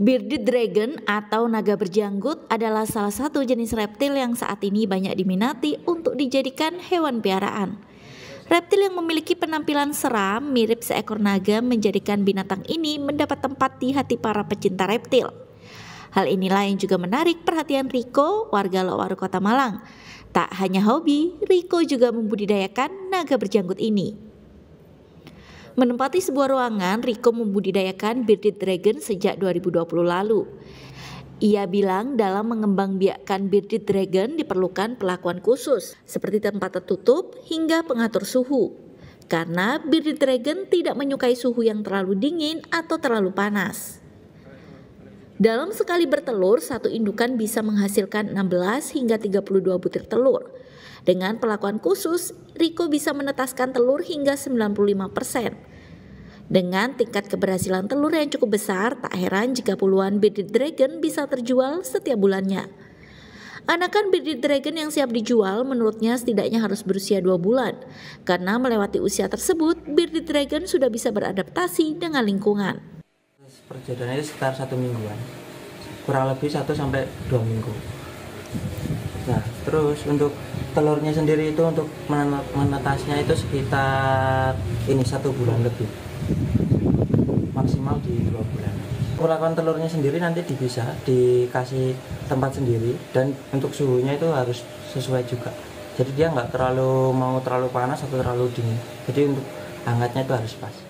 Bearded dragon atau naga berjanggut adalah salah satu jenis reptil yang saat ini banyak diminati untuk dijadikan hewan piaraan. Reptil yang memiliki penampilan seram mirip seekor naga menjadikan binatang ini mendapat tempat di hati para pecinta reptil. Hal inilah yang juga menarik perhatian Riko, warga Lokwaru Kota Malang. Tak hanya hobi, Riko juga membudidayakan naga berjanggut ini. Menempati sebuah ruangan, Riko membudidayakan bearded dragon sejak 2020 lalu. Ia bilang dalam mengembangbiakkan bearded dragon diperlukan perlakuan khusus, seperti tempat tertutup hingga pengatur suhu. Karena bearded dragon tidak menyukai suhu yang terlalu dingin atau terlalu panas. Dalam sekali bertelur, satu indukan bisa menghasilkan 16 hingga 32 butir telur. Dengan perlakuan khusus, Riko bisa menetaskan telur hingga 95%. Dengan tingkat keberhasilan telur yang cukup besar, tak heran jika puluhan bearded dragon bisa terjual setiap bulannya. Anakan bearded dragon yang siap dijual menurutnya setidaknya harus berusia 2 bulan. Karena melewati usia tersebut, bearded dragon sudah bisa beradaptasi dengan lingkungan. Perjalanannya sekitar 1 mingguan, kurang lebih 1 sampai 2 minggu. Nah, terus untuk telurnya sendiri itu untuk menetasnya itu sekitar 1 bulan lebih, maksimal di 2 bulan. Perlakuan telurnya sendiri nanti dipisah, dikasih tempat sendiri, dan untuk suhunya itu harus sesuai juga. Jadi dia nggak terlalu panas atau terlalu dingin. Jadi untuk hangatnya itu harus pas.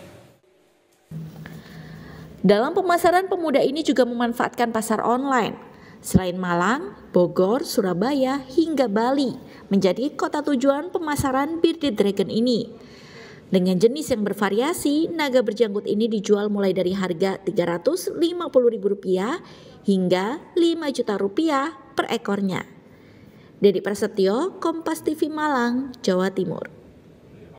Dalam pemasaran, pemuda ini juga memanfaatkan pasar online. Selain Malang, Bogor, Surabaya, hingga Bali menjadi kota tujuan pemasaran bearded dragon ini. Dengan jenis yang bervariasi, naga berjanggut ini dijual mulai dari harga Rp350.000 hingga Rp5 juta per ekornya. Dedi Prasetyo, Kompas TV Malang, Jawa Timur.